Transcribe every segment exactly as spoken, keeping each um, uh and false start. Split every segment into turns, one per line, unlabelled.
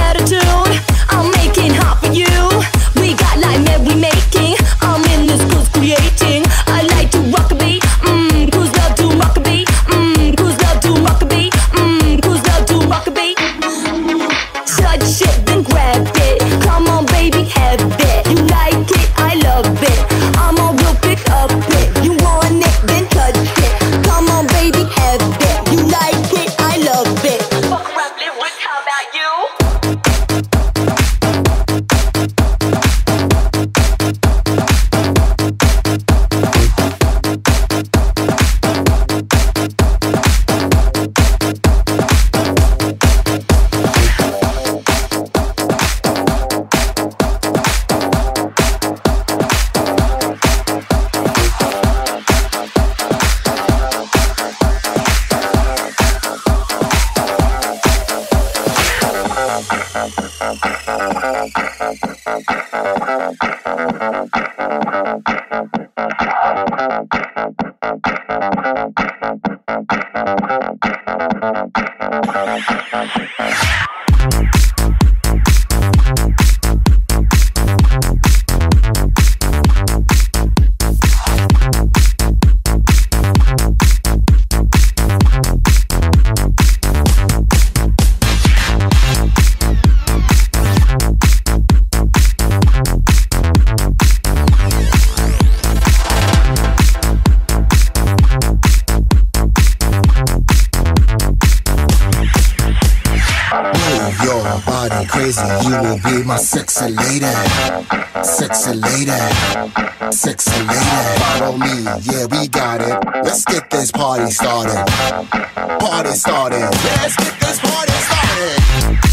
attitude. I'm making hot for you. We got like we making. I'm in this cruise creating. I like to rock a beat. Mmm, cruise love to rock a beat. Mmm, cruise love to rock a beat. Mmm, cruise love to rock a beat. Touch it, then grab it. Come on, baby, have it. You like it, I love it. I'm on, we'll pick up it. You want it, then touch it. Come on, baby, have it. You like it, I love it. Fuck around, live with, how about you?
Crazy, you will be my sexy lady, sexy lady, sexy lady. Follow me, yeah, we got it. Let's get this party started. Party started. Let's get this party started.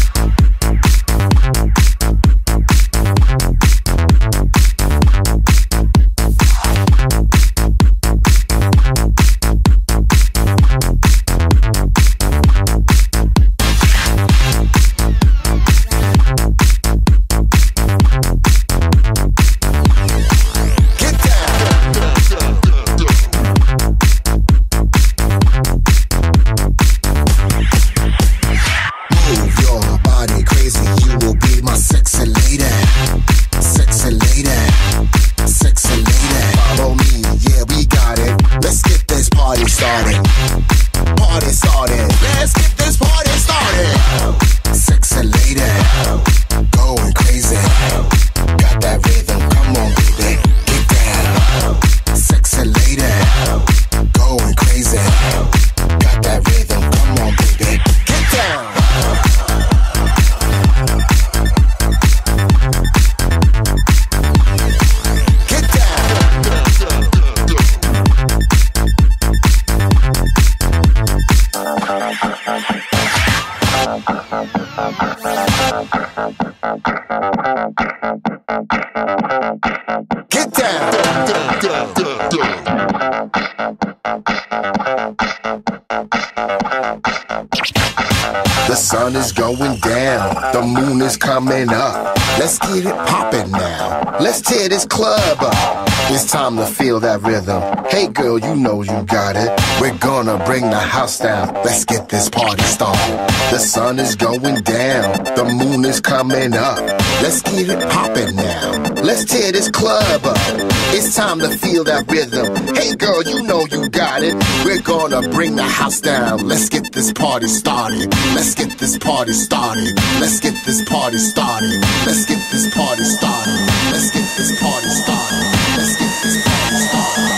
The sun is going down, the moon is coming up. Let's get it poppin' now. Let's tear this club up. It's time to feel that rhythm. Hey girl, you know you got it. We're gonna bring the house down. Let's get this party started. The sun is going down, the moon is coming up. Let's get it poppin' now. Let's tear this club up. It's time to feel that rhythm. Hey girl, you know you got it. We're gonna bring the house down. Let's get this party started. Let's get this party started. Let's get this party started. Let's get this party started. Let's get this party started. Let's get this party started.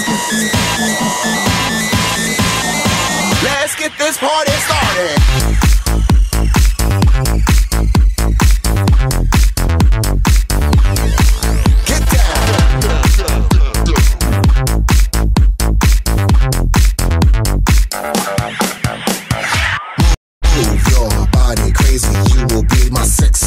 Let's get this party started. Move your body crazy, you will be my sex